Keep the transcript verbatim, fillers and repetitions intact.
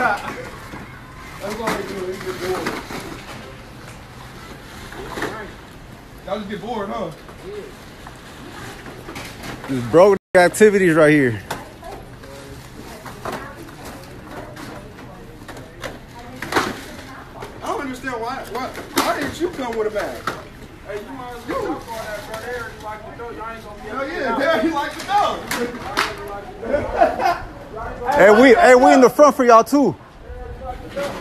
all they do. They get bored. Y'all just get bored, huh? This broke activities right here. I don't understand why. Why, why didn't you come with a bag? Hey, you might as well jump on that, bro. They already like the dough. Y'all ain't gonna be able Hell to yeah, get out. damn, he likes to go. Hey, we, hey, we in the front for y'all too.